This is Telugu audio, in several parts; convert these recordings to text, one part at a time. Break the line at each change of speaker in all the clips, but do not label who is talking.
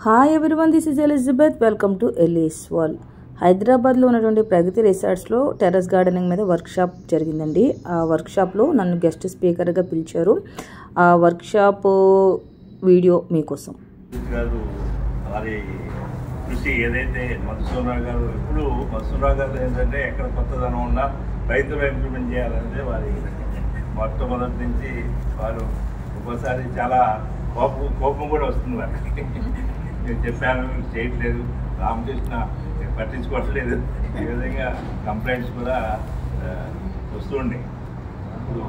Hi everyone, this is Elizabeth. Welcome to Eli's World. హైదరాబాద్లో ఉన్నటువంటి ప్రగతి రిసార్ట్స్లో టెర్రస్ గార్డెనింగ్ మీద వర్క్షాప్ జరిగిందండి. ఆ వర్క్షాప్లో నన్ను గెస్ట్ స్పీకర్గా పిలిచారు. ఆ వర్క్షాప్ వీడియో మీకోసం.
వారి కృషి ఏదైతే మధుసూదన్ గారు ఎప్పుడు మధుసూదన్ గారు ఏంటంటే ఎక్కడ కొత్తదనం ఉన్నా రైతులు ఇంప్లిమెంట్ చేయాలంటే వారి మొట్టమొదటి నుంచి వారు ఒక్కోసారి చాలా కోపం కూడా వస్తుంది వారికి. నేను చెప్పాను చేయట్లేదు, రామకృష్ణ పట్టించుకోవట్లేదు, ఈ విధంగా కంప్లైంట్స్ కూడా వస్తుండే. ఇప్పుడు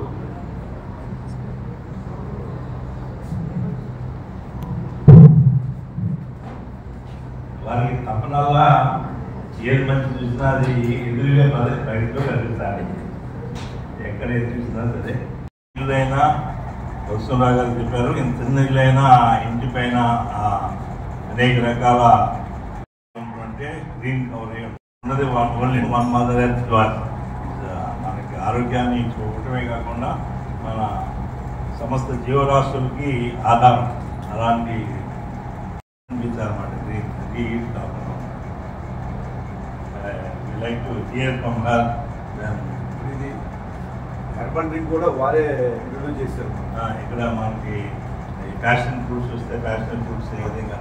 వారికి తప్పనల్లా ఏది మంచి చూసినా అది ఎదురుగా బయటలో కలుగుతాయి. ఎక్కడ ఏది చూసినా సరే ఇల్లులైనా వస్తురావు గారు చెప్పారు, ఇంత చిన్న ఇల్లైనా ఇంటి పైన అనేక రకాల అంటే గ్రీన్ కవర్ ఉన్నది only one mother earth god. మనకి ఆరోగ్యాన్ని చూడటమే కాకుండా మన సమస్త జీవరాశులకి ఆధారం. అలాంటి అనిపించాలన్నమాట గ్రీన్ కాకుండా. Like to hear from her.
ఇది హెర్బల్ డ్రింక్ కూడా వారే ఇంట్రొడ్యూస్ చేశారు.
ఇక్కడ మనకి ప్యాషన్ ఫ్రూట్స్ వస్తే ప్యాషన్ ఫ్రూట్స్ ఏ విధంగా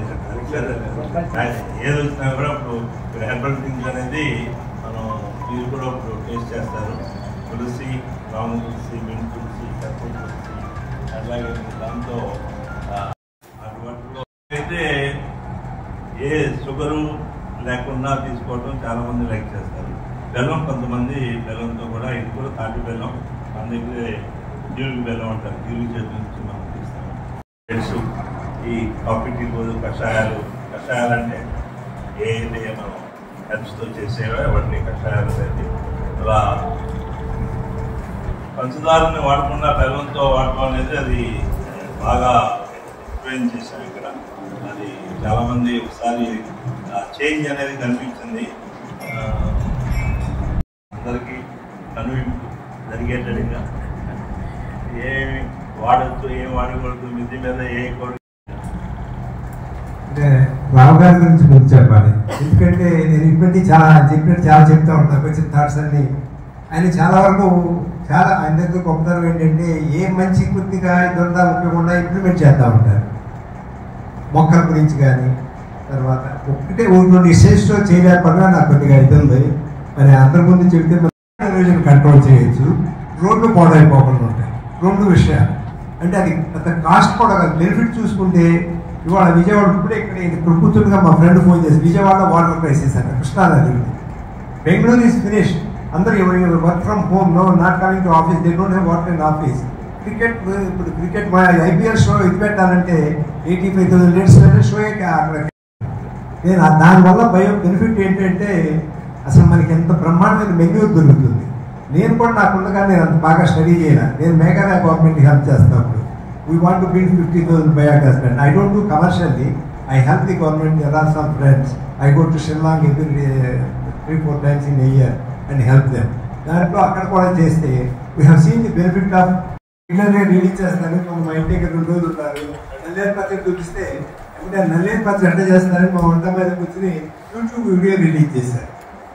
ఏది వచ్చినా కూడా ఇప్పుడు హెర్బల్ డ్రింక్ అనేది మనం మీరు కూడా ఇప్పుడు టేస్ట్ చేస్తారు. తులసి, రాము తులసి, మెంట్ తులసి, కర్పూర తులసి, అట్లాగే దాంతో వాటిలో అయితే ఏ షుగరు లేకుండా తీసుకోవడం చాలామంది లైక్ చేస్తారు. బెల్లం, కొంతమంది బెల్లంతో కూడా, ఇది కూడా తాటి బెల్లం, మన దగ్గర జీలుగు బెల్లం అంటారు, జీలుగు చేతి నుంచి మనం తీస్తాము. తెలుసు ఈ కాఫీ టీ రోజు కషాయాలు అంటే ఏది మనం హెల్ప్స్తో చేసేవో అవన్నీ కషాయాలు అనేది. అలా పంచదారని వాడకుండా బెల్లంతో వాడటం అనేది అది బాగా ఎక్స్ప్లెయిన్ చేశాం ఇక్కడ. అది చాలామంది ఒకసారి చేంజ్ అనేది కనిపించింది. అందరికీ కనువింపు జరిగేటట్టుగా ఏమి వాడచ్చు, ఏం వాడకూడదు, మిద్ది మీద ఏ కోరిక.
అంటే రావు గారి గురించి ముందు చెప్పాలి. ఎందుకంటే నేను ఇప్పటికీ చాలా చెప్తూ ఉంటాను కొంచెం థాట్స్ అన్ని. ఆయన చాలా వరకు ఆయన దగ్గర గొప్పతనం ఏంటంటే ఏ మంచి కొద్దిగా ఇదంతా ఉపయోగకుండా ఇంప్లిమెంట్ చేస్తూ ఉంటారు. మొక్కల గురించి కానీ, తర్వాత ఒక్కటే రెండు స్టేజ్లో చేయలేకపోయినా నాకు కొద్దిగా ఇది ఉంది. మరి అందరి ముందు చెప్తే మనం కంట్రోల్ చేయొచ్చు, రోడ్లు పాడైపోకుండా ఉంటాయి. రెండు విషయాలు అంటే అది పెద్ద కాస్ట్ కూడా కాదు, బెనిఫిట్ చూసుకుంటే ఇవాళ విజయవాడ ఇక్కడ కూర్చుండగా మా ఫ్రెండ్ ఫోన్ చేసి విజయవాడ వాటర్ క్రైసిస్ అంటే కృష్ణానది, బెంగళూరు ఈజ్ ఫినిష్, అందరూ work from home, no not coming to office, they don't have work in office. ఇప్పుడు క్రికెట్ మా ఐపీఎల్ షో ఇది పెట్టాలంటే 85,000 లీటర్స్ షోయే అక్కడ. నేను దానివల్ల బెనిఫిట్ ఏంటంటే అసలు మనకి ఎంత బ్రహ్మాండమైన మెన్యూ దొరుకుతుంది. నేను కూడా నాకుండగా నేను అంత బాగా స్టడీ చేయను. నేను మేఘాలయ గవర్నమెంట్కి హెల్ప్ చేస్తాను. We want to build 50,000 biogas plant. I don't do commercially, I help the government. There are some friends, I go to Shillong every 3-4 times in a year and help them. దాంట్లో అక్కడ కూడా చేస్తే we have seen the benefit of. పిల్లలే రిలీజ్ చేస్తాను, మా ఇంటికి 2 రోజులు ఉన్నారు, నల్లేరు పత్రిక చూపిస్తే అంటే నల్లేరు పత్రిక ఎట్లా చేస్తారని మా వంట మీద కూర్చొని యూట్యూబ్ వీడియో రిలీజ్ చేశారు.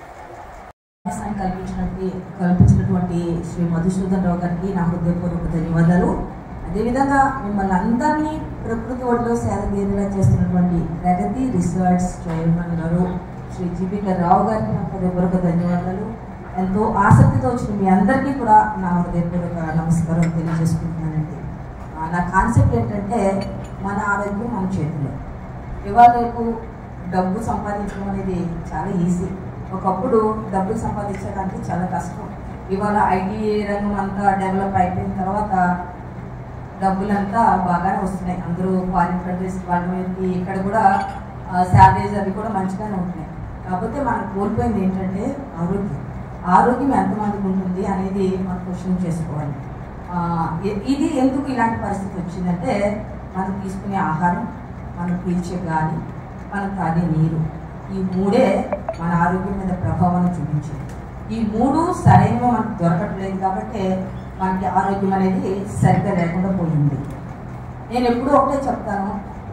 కల్పించినటువంటి శ్రీ మధుసూదన్ రావు గారికి నా హృదయపూర్వక ధన్యవాదాలు. అదేవిధంగా మిమ్మల్ని అందరినీ ప్రకృతి ఒడిలో సేదతీరేలా చేస్తున్నటువంటి ప్రగతి రిసార్ట్స్ చైర్మన్ గారు శ్రీ జీబీకే రావు గారికి నా హృదయపూర్వక ధన్యవాదాలు. ఎంతో ఆసక్తితో వచ్చిన మీ అందరికీ కూడా నా హృదయపూర్వక నమస్కారం తెలియజేసుకుంటున్నానండి. నా కాన్సెప్ట్ ఏంటంటే మన ఆరోగ్యం మన చేతిలో. ఇవాళ రేపు డబ్బు సంపాదించడం అనేది చాలా ఈజీ. ఒకప్పుడు డబ్బులు సంపాదించడానికి చాలా కష్టం. ఇవాళ ఐటీ రంగం అంతా డెవలప్ అయిపోయిన తర్వాత డబ్బులంతా బాగానే వస్తున్నాయి. అందరూ ఫారిన్ కంట్రీస్ వాళ్ళకి ఇక్కడ కూడా శాలరీస్ అవి కూడా మంచిగానే ఉంటున్నాయి. కాకపోతే మనం కోల్పోయింది ఏంటంటే ఆరోగ్యం ఎంతమందికి ఉంటుంది అనేది మనం క్వశ్చన్ చేసుకోవాలి. ఇది ఎందుకు ఇలాంటి పరిస్థితి వచ్చిందంటే మనం తీసుకునే ఆహారం, మనం పీల్చే గాలి, మనం తాగే నీరు, ఈ మూడే మన ఆరోగ్యం మీద ప్రభావాన్ని చూపించింది. ఈ మూడు సరైనగా మనకు దొరకట్లేదు కాబట్టి మనకి ఆరోగ్యం అనేది సరిగ్గా లేకుండా పోయింది. నేను ఎప్పుడూ ఒకటే చెప్తాను,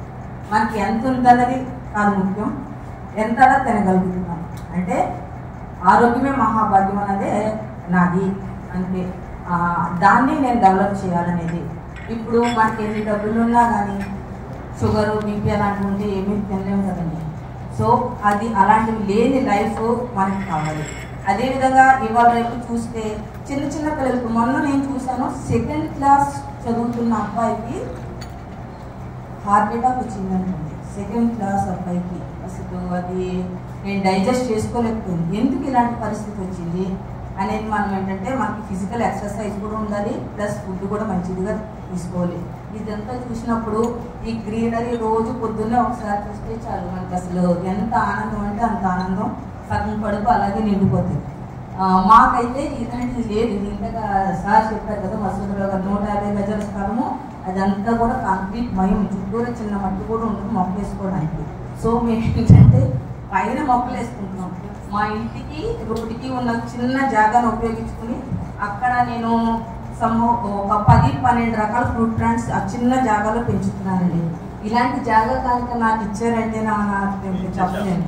మనకి ఎంత ఉందన్నది కాదు ముఖ్యం, ఎంత తినగలుగుతున్నాం. అంటే ఆరోగ్యమే మహాభాగ్యం అన్నదే నాది, అంటే దాన్ని నేను డెవలప్ చేయాలనేది. ఇప్పుడు మనకి ఎన్ని డబ్బులు ఉన్నా కానీ షుగరు బీపీ అలాంటివి ఉంటే ఏమీ తినలేము కదండి. సో అది అలాంటివి లేని లైఫ్ మనకి కావాలి. అదేవిధంగా ఇవాళ రేపు చూస్తే చిన్న చిన్న పిల్లలకు, మొన్న నేను చూశాను 2nd క్లాస్ చదువుతున్న అబ్బాయికి హార్ట్ అటాక్ వచ్చిందనుకోండి. 2nd క్లాస్ అబ్బాయికి అసలు అది నేను డైజెస్ట్ చేసుకోలేకపోయింది. ఎందుకు ఇలాంటి పరిస్థితి వచ్చింది అనేది మనం ఏంటంటే మనకి ఫిజికల్ ఎక్సర్సైజ్ కూడా ఉండాలి, ప్లస్ ఫుడ్ కూడా మంచిదిగా తీసుకోవాలి. ఇదంతా చూసినప్పుడు ఈ గ్రీనరీ రోజు పొద్దున్నే ఒకసారి చూస్తే చాలు మనకి అసలు ఎంత ఆనందం అంటే అంత ఆనందం, సగం కడుపు అలాగే నిండిపోతుంది. మాకైతే ఇలాంటిది లేదు. ఇంతగా సార్ చెప్పారు కదా మసూదరావు గారు 150 గజాల స్థలము, అదంతా కూడా కాంక్రీట్ మయం, చుట్టూరు చిన్న మట్టి కూడా ఉంటుంది మొక్కలు వేసుకోవడానికి. సో మేము ఏంటంటే పైన మొక్కలు వేసుకుంటున్నాం. మా ఇంటికి రోడ్డుకి ఉన్న చిన్న జాగాను ఉపయోగించుకుని అక్కడ నేను ఒక 10-12 రకాల ఫ్రూట్ ప్లాంట్స్ ఆ చిన్న జాగాలో పెంచుతున్నానండి. ఇలాంటి జాగా కనుక నాకు ఇచ్చారంటే చెప్పలేను,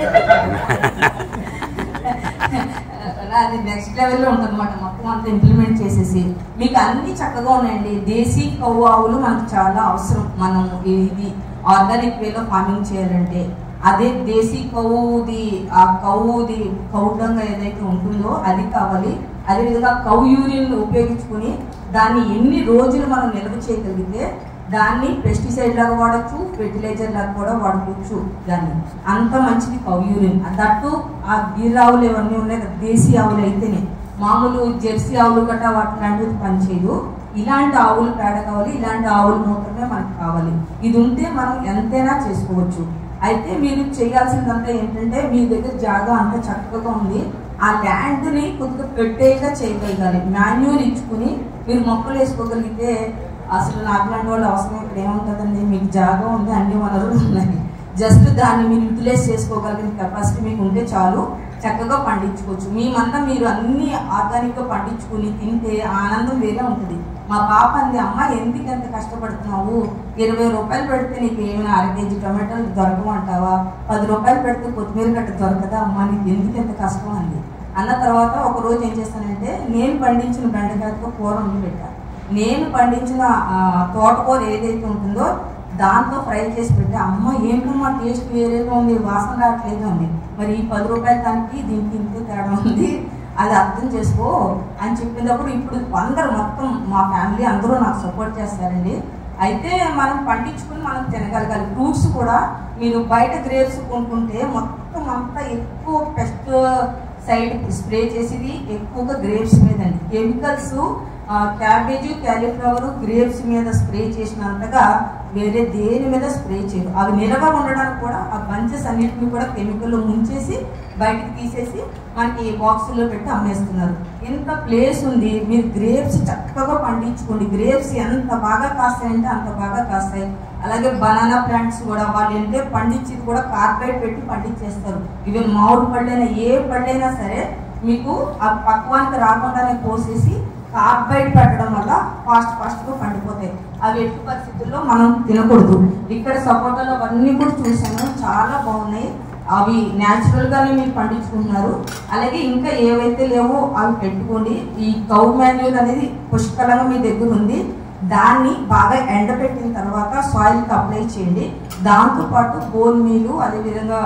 అది నెక్స్ట్ లెవెల్లో ఉంటుందన్నమాట. మొత్తం అంతా ఇంప్లిమెంట్ చేసేసి మీకు అన్ని చక్కగా ఉన్నాయండి. దేశీ కవ్వు ఆవులు మనకు చాలా అవసరం. మనం ఇది ఆర్గానిక్ వేలో ఫార్మింగ్ చేయాలంటే అదే దేశీ కవ్వుది, ఆ కవ్వుది కౌడంగా ఏదైతే ఉంటుందో అది కావాలి. అదేవిధంగా కౌ యూరిన్ ఉపయోగించుకుని దాన్ని ఎన్ని రోజులు మనం నిల్వ చేయగలిగితే దాన్ని పెస్టిసైడ్ లాగా వాడచ్చు, ఫెర్టిలైజర్ లాగా కూడా వాడుకోవచ్చు. దాన్ని అంత మంచిది కౌ యూరిన్. దట్టు ఆ గిర్ ఆవులు ఇవన్నీ ఉన్నాయి కదా, దేశీ ఆవులు అయితేనే. మామూలు జెర్సీ ఆవులు గట్రా వాటి లాంటివి పనిచేయదు. ఇలాంటి ఆవులు పేడ కావాలి, ఇలాంటి ఆవులు మూత్రమే మనకు కావాలి. ఇది ఉంటే మనం ఎంతైనా చేసుకోవచ్చు. అయితే మీరు చేయాల్సిందంతా ఏంటంటే మీ దగ్గర జాగా అంతా చక్కగా ఉంది, ఆ ల్యాండ్ని కొద్దిగా పెట్టేగా చేయగలగాలి. మాన్యూర్ ఇచ్చుకుని మీరు మొక్కలు వేసుకోగలిగితే అసలు నాకు లాంటి వాళ్ళు అవసరం ఇక్కడ ఏముంటుందండి. మీకు జాగా ఉంది, అన్ని వనరులు ఉన్నాయి, జస్ట్ దాన్ని మీరు యూటిలైజ్ చేసుకోగలిగిన కెపాసిటీ మీకు ఉంటే చాలు, చక్కగా పండించుకోవచ్చు. మేమంతా మీరు అన్ని ఆర్గానిక్గా పండించుకుని తింటే ఆనందం వేరే ఉంటుంది. మా పాప అంది, అమ్మ ఎందుకు ఎంత కష్టపడుతున్నావు, 20 రూపాయలు పెడితే నీకు ఏమైనా 1/2 కేజీ టమాటాలు దొరకమంటావా, 10 రూపాయలు పెడితే కొత్తిమీర గట్ట దొరకదా అమ్మ, నీకు ఎందుకు ఎంత కష్టం అంది. అన్న తర్వాత ఒకరోజు ఏం చేస్తానంటే నేను పండించిన బెండకాయతో కూర వండి పెట్టాను. నేను పండించిన తోటకూర ఏదైతే ఉంటుందో దాంతో ఫ్రై చేసి పెట్టి, అమ్మ ఏంటమ్మా టేస్ట్ వేరేగా ఉంది, వాసన రావట్లేదు ఉంది, మరి ఈ 10 రూపాయల దానికి దీనికి ఇంతే తేడా ఉంది, అది అర్థం చేసుకో అని చెప్పినప్పుడు ఇప్పుడు అందరూ మొత్తం మా ఫ్యామిలీ అందరూ నాకు సపోర్ట్ చేస్తారండి. అయితే మనం పండించుకుని మనం తినగలగాలి. ఫ్రూట్స్ కూడా మీరు బయట గ్రేప్స్ కొనుక్కుంటే మొత్తం అంతా ఎక్కువ పెస్ట్ సైడ్ స్ప్రే చేసేది ఎక్కువగా గ్రేప్స్ మీద అండి. కెమికల్స్ క్యాబేజీ, క్యాలీఫ్లవర్, గ్రేప్స్ మీద స్ప్రే చేసినంతగా వేరే దేని మీద స్ప్రే చేయరు. అవి నిలవ ఉండడానికి కూడా ఆ బంచెస్ అన్నిటిని కూడా కెమికల్లో ముంచేసి బయటికి తీసేసి మనకి బాక్సుల్లో పెట్టి అమ్మేస్తున్నారు. ఇంత ప్లేస్ ఉంది, మీరు గ్రేప్స్ చక్కగా పండించుకోండి. గ్రేప్స్ ఎంత బాగా కాస్తాయంటే అంత బాగా కాస్తాయి. అలాగే బనానా ప్లాంట్స్ కూడా వాళ్ళు ఏంటంటే పండించేది కూడా కార్బైడ్ పెట్టి పండించేస్తారు. ఈవెన్ మామిడి పళ్ళైనా ఏ పళ్ళైనా సరే మీకు ఆ పక్వానికి రాకుండానే కోసేసి కార్బైడ్ పెట్టడం వల్ల ఫాస్ట్గా పండిపోతాయి. అవి ఎట్టి పరిస్థితుల్లో మనం తినకూడదు. ఇక్కడ సపోటాలు అవన్నీ కూడా చూసాను, చాలా బాగున్నాయి. అవి న్యాచురల్గానే మీరు పండించుకుంటున్నారు. అలాగే ఇంకా ఏవైతే లేవో అవి పెట్టుకోండి. ఈ కౌ మాన్యూర్ అనేది పుష్కలంగా మీ దగ్గర ఉంది, దాన్ని బాగా ఎండబెట్టిన తర్వాత సాయిల్కి అప్లై చేయండి. దాంతోపాటు బోన్ మీలు, అదేవిధంగా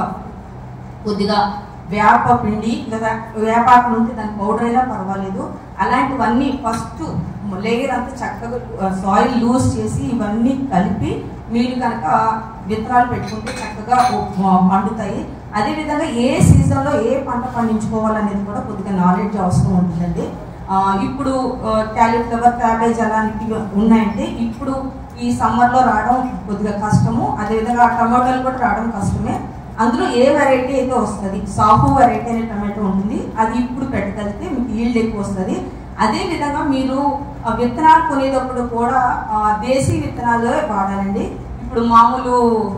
కొద్దిగా వేప పిండి లేదా వేపాకు నుండి దాని పౌడర్ అయినా పర్వాలేదు. అలాంటివన్నీ ఫస్ట్ లేయర్ అంతా చక్కగా సాయిల్ లూజ్ చేసి ఇవన్నీ కలిపి మీరు కనుక విత్తనాలు పెట్టుకుంటే చక్కగా పండుతాయి. అదేవిధంగా ఏ సీజన్లో ఏ పంట పండించుకోవాలనేది కూడా కొద్దిగా నాలెడ్జ్ అవసరం ఉంటుందండి. ఇప్పుడు క్యాలీఫ్లవర్, క్యాబేజ్ అలాంటివి ఉన్నాయంటే ఇప్పుడు ఈ సమ్మర్లో రావడం కొద్దిగా కష్టము. అదేవిధంగా టమాటాలు కూడా రావడం కష్టమే. అందులో ఏ వెరైటీ అయితే వస్తుంది, సాహు వెరైటీ అనే టమాటో ఉంటుంది, అది ఇప్పుడు పెట్టగలిగితే మీకు ఈల్డ్ ఎక్కువ వస్తుంది. అదేవిధంగా మీరు విత్తనాలు కొనేటప్పుడు కూడా దేశీ విత్తనాలు వాడాలండి. ఇప్పుడు మామూలు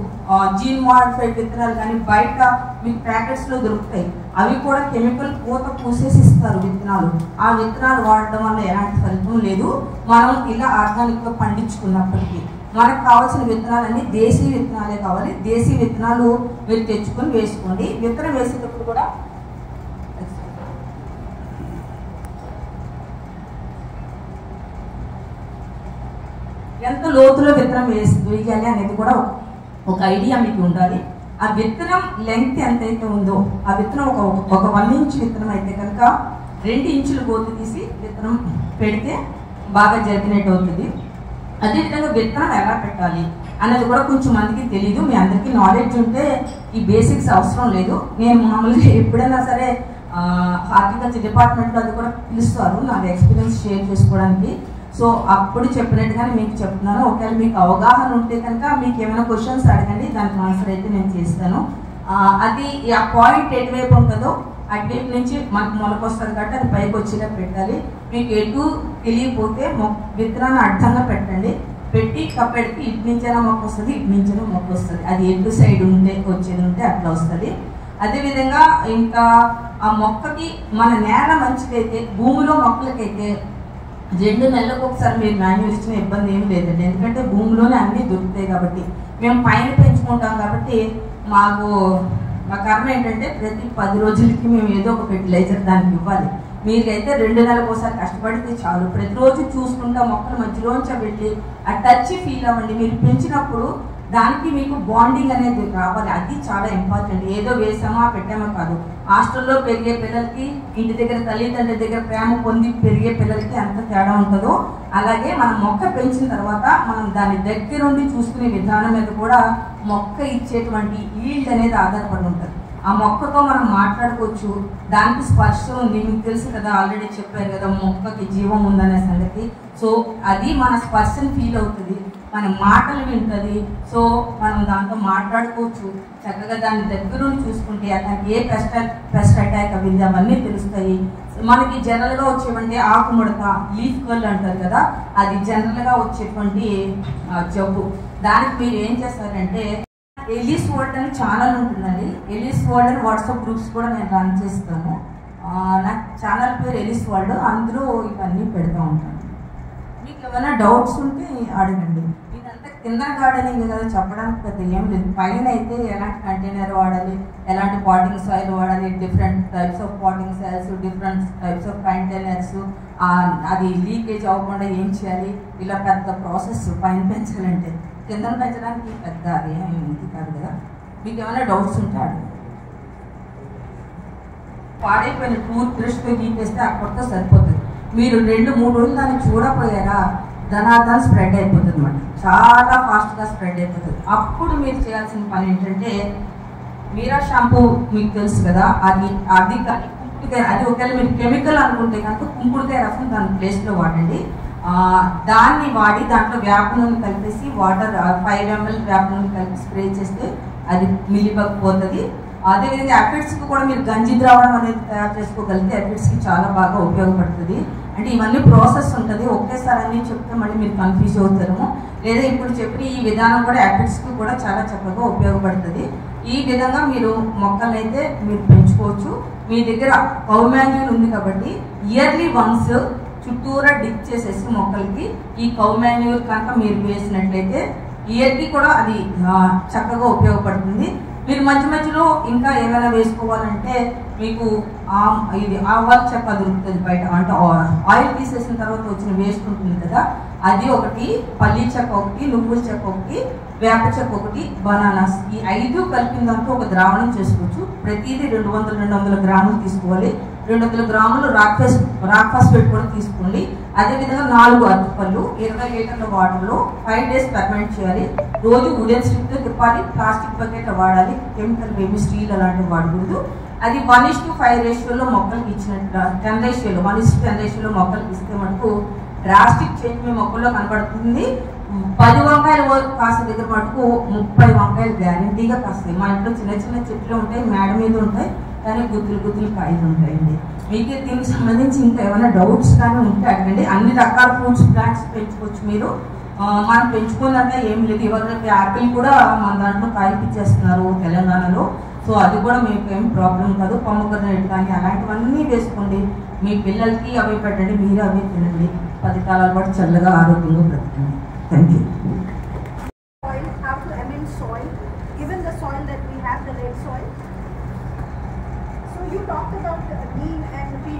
జీన్ మాడిఫైడ్ విత్తనాలు కానీ బయట మీకు ప్యాకెట్స్లో దొరుకుతాయి, అవి కూడా కెమికల్ పూత పూసేసి ఇస్తారు విత్తనాలు. ఆ విత్తనాలు వాడడం వల్ల ఎలాంటి ఫలితం లేదు మనం ఇలా ఆర్గానిక్గా పండించుకున్నప్పటికీ. మనకు కావాల్సిన విత్తనాలన్నీ దేశీ విత్తనాలే కావాలి. దేశీ విత్తనాలు మీరు తెచ్చుకొని వేసుకోండి. విత్తనం వేసేటప్పుడు కూడా ఎంత లోతులో విత్తనం వేయాలి అనేది కూడా ఒక ఐడియా మీకు ఉండాలి. ఆ విత్తనం లెంగ్త్ ఎంతైతే ఉందో ఆ విత్తనం ఒక 1 ఇంచ్ విత్తనం అయితే కనుక 2 ఇంచులు గోతు తీసి విత్తనం పెడితే బాగా జరిగినట్టు అవుతుంది. అదేవిధంగా విత్తనం ఎలా పెట్టాలి అనేది కూడా కొంచెం మందికి తెలీదు. మీ అందరికీ నాలెడ్జ్ ఉంటే ఈ బేసిక్స్ అవసరం లేదు. నేను మామూలుగా ఎప్పుడైనా సరే హార్టికల్చర్ డిపార్ట్మెంట్లో అది కూడా పిలుస్తారు నాకు ఎక్స్పీరియన్స్ షేర్ చేసుకోవడానికి. సో అప్పుడు చెప్పినట్టుగానే మీకు చెప్తున్నాను. ఒకవేళ మీకు అవగాహన ఉంటే కనుక మీకు ఏమైనా క్వశ్చన్స్ అడగండి, దానికి ఆన్సర్ అయితే నేను చేస్తాను. అది ఆ పాయింట్ ఎటువైపు ఉంటుందో అటువైపు నుంచి మనకు మొలక వస్తుంది కాబట్టి అది పైకి వచ్చేలా పెట్టాలి. మీకు ఎటు తెలియకపోతే విత్తనాన్ని అడ్డంగా పెట్టండి. పెట్టి కప్పెడికి ఇటు నుంచైనా మొక్క వస్తుంది, ఇటు నుంచైనా మొక్క వస్తుంది. అది ఎటు సైడ్ ఉంటే వచ్చేది ఉంటే అట్లా వస్తుంది. అదేవిధంగా ఇంకా ఆ మొక్కకి మన నేల మంచిదైతే భూమిలో మొక్కలకైతే 2 నెలలకు ఒకసారి మీరు మాన్యూర్ ఇచ్చిన ఇబ్బంది ఏం లేదండి. ఎందుకంటే భూమిలోనే అన్నీ దొరుకుతాయి కాబట్టి. మేము పైన పెంచుకుంటాం కాబట్టి మా కర్మ ఏంటంటే ప్రతి 10 రోజులకి మేము ఏదో ఒక ఫెర్టిలైజర్ దానికి ఇవ్వాలి. మీకైతే 2 నెలలకు ఒకసారి కష్టపడితే చాలు. ప్రతిరోజు చూసుకుంటా మొక్కల మధ్యలోంచి వెళ్ళి ఆ టచ్ ఫీల్ అవ్వండి. మీరు పెంచినప్పుడు దానికి మీకు బాండింగ్ అనేది రావాలి. అది చాలా ఇంపార్టెంట్. ఏదో వేసామా పెట్టామా కాదు. హాస్టల్లో పెరిగే పిల్లలకి ఇంటి దగ్గర తల్లిదండ్రుల దగ్గర ప్రేమ పొంది పెరిగే పిల్లలకి ఎంత తేడా ఉంటుందో అలాగే మనం మొక్క పెంచిన తర్వాత మనం దాని దగ్గరుండి చూసుకునే విధానం మీద కూడా మొక్క ఇచ్చేటువంటి ఈల్డ్ అనేది ఆధారపడి ఉంటుంది. ఆ మొక్కతో మనం మాట్లాడుకోవచ్చు. దానికి స్పర్శ ఉంది, మీకు తెలుసు కదా, ఆల్రెడీ చెప్పారు కదా మొక్కకి జీవం ఉందనే సంగతి. సో అది మన స్పర్శని ఫీల్ అవుతుంది, మన మాటలు వింటుంది. సో మనం దాంతో మాట్లాడుకోవచ్చు. చక్కగా దాని దగ్గర చూసుకుంటే దానికి ఏ పెస్ట్ అటాక్ అయింది అవన్నీ తెలుస్తాయి. మనకి జనరల్గా వచ్చేటువంటి ఆకుముడత లీఫ్ కర్ల్ అంటారు కదా, అది జనరల్గా వచ్చేటువంటి జబ్బు. దానికి మీరు ఏం చేస్తారంటే ఎలిస్ వరల్డ్ అని ఛానల్ ఉంటుందండి. ఎలిస్ వరల్డ్ అని వాట్సాప్ గ్రూప్స్ కూడా నేను రన్ చేస్తాను. నాకు ఛానల్ పేరు ఎలిస్ వరల్డ్. అందులో ఇవన్నీ పెడతా ఉంటాను. మీకు ఏమైనా డౌట్స్ ఉంటే అడగండి. ఇదంతా కింద గార్డెనింగ్ కదా, చెప్పడానికి పెద్ద ఏం లేదు. పైన అయితే ఎలాంటి కంటైనర్ వాడాలి, ఎలాంటి పాటింగ్ సాయిల్ వాడాలి, different types of potting soils, different types of containers, అది లీకేజ్ అవ్వకుండా ఏం చేయాలి, ఇలా పెద్ద ప్రాసెస్ పైన పెంచాలంటే. కింద పెంచడానికి పెద్ద ఇది కాదు కదా. మీకు ఏమైనా డౌట్స్ ఉంటే అడగండి. పాడైపోయిన టూత్ బ్రష్తో గీకేస్తే అక్కడితో సరిపోతుంది. మీరు 2-3 రోజులు దాన్ని చూడపోయారా ధనాధన స్ప్రెడ్ అయిపోతుంది అన్నమాట. చాలా ఫాస్ట్గా స్ప్రెడ్ అయిపోతుంది. అప్పుడు మీరు చేయాల్సిన పని ఏంటంటే మీరా షాంపూ మీకు తెలుసు కదా, అది కుంకుడుకాయ, అది ఒకవేళ మీరు కెమికల్ అనుకుంటే కనుక కుంకుడుకాయ రసం దాని ప్లేస్లో వాడండి. దాన్ని వాడి దాంట్లో వేప నూనె కలిపేసి వాటర్ 5 ml వేప నూనె కలిపి స్ప్రే చేస్తే అది మిల్లిపోతుంది. అదేవిధంగా ఎఫిడ్స్కి కూడా మీరు గంజి ద్రావణం అనేది తయారు చేసుకోగలిగితే ఎఫిడ్స్కి చాలా బాగా ఉపయోగపడుతుంది. అంటే ఇవన్నీ ప్రాసెస్ ఉంటుంది. ఒకేసారి అన్నీ చెప్తే మళ్ళీ మీరు కన్ఫ్యూజ్ అవుతారు. లేదా ఇప్పుడు చెప్పిన ఈ విధానం కూడా ఎఫిడ్స్కి కూడా చాలా చక్కగా ఉపయోగపడుతుంది. ఈ విధంగా మీరు మొక్కలైతే మీరు పెంచుకోవచ్చు. మీ దగ్గర కౌ మాన్యూర్ ఉంది కాబట్టి ఇయర్లీ వన్స్ చుట్టూరా డిప్ చేసేసి మొక్కలకి ఈ కౌ మాన్యూర్ కనుక మీరు వేసినట్లయితే ఇయర్కి కూడా అది చక్కగా ఉపయోగపడుతుంది. మీరు మధ్య మధ్యలో ఇంకా ఏమైనా వేసుకోవాలంటే మీకు ఇది ఆవాల చెక్క దొరుకుతుంది బయట. అంటే ఆయిల్ తీసేసిన తర్వాత వచ్చిన వేస్ట్ ఉంటుంది కదా, అది ఒకటి, పల్లి చెక్క ఒకటి, నువ్వుల చెక్క ఒకటి, వేప చెక్క ఒకటి, బనానాస్, ఈ 5 కలిపిన దాంతో ఒక ద్రావణం చేసుకోవచ్చు. ప్రతిదీ 200 గ్రాములు తీసుకోవాలి. 200 గ్రాములు రాక్ ఫాస్ఫేట్ కూడా తీసుకోండి. అదేవిధంగా 4 అరటిపళ్ళు 20 లీటర్ల వాటర్లో 5 days ఫెర్మెంట్ చేయాలి. రోజు వుడెన్ స్టిక్తో తిప్పాలి. ప్లాస్టిక్ బకెట్ వాడాలి. కెమికల్ బేబీ స్టీల్ అలాంటివి వాడకూడదు. అది 1:5 రేషియోలో మొక్కలకి ఇచ్చినట్టు 10 రేషియోలో 1:10 రేషియోలో మొక్కలకి ఇస్తే మటుకు డ్రాస్టిక్ చేంజ్ మీ మొక్కల్లో కనబడుతుంది. 10 వంకాయల వరకు కాసే దగ్గర మటుకు 30 వంకాయలు గ్యారంటీగా కాస్తాయి. మా ఇంట్లో చిన్న చిన్న చెట్లు ఉంటాయి, మేడ మీద ఉంటాయి, కానీ గుత్తులు కాయలు ఉంటాయండి. మీకు దీనికి సంబంధించి ఇంకా ఏమైనా డౌట్స్ కానీ ఉంటే అడగండి. అన్ని రకాల ఫ్రూట్స్ ప్లాంట్స్ పెంచుకోవచ్చు మీరు. మనం పెంచుకున్నాక ఏం లేదు. ఇవాళ యాపిల్ కూడా మన దాంట్లో కాయపిచ్చేస్తున్నారు తెలంగాణలో. సో అది కూడా మీకు ఏం ప్రాబ్లం కాదు. పొమ్మగ్రనేట్ కానీ అలాంటివన్నీ వేసుకోండి. మీ పిల్లలకి అవి పెట్టండి, మీరు అవి తినండి. 10 కాలాల పాటు చల్లగా ఆరోగ్యంగా బ్రతకండి. Thank you.
soil that we have, the red soil. So you talked about neem and peat.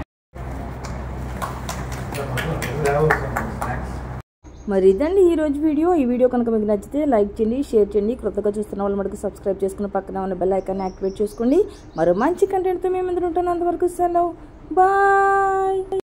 మరి ఇదండి ఈరోజు వీడియో. ఈ వీడియో కనుక మీకు నచ్చితే లైక్ చేయండి, షేర్ చేయండి. కొత్తగా చూస్తున్న వాళ్ళు మనకు సబ్స్క్రైబ్ చేసుకుని పక్కన ఉన్న బెల్ ఐకాన్ని యాక్టివేట్ చేసుకోండి. మరో మంచి కంటెంట్తో మేము ముందు ఉంటాను. అంతవరకు సెలవు, బాయ్.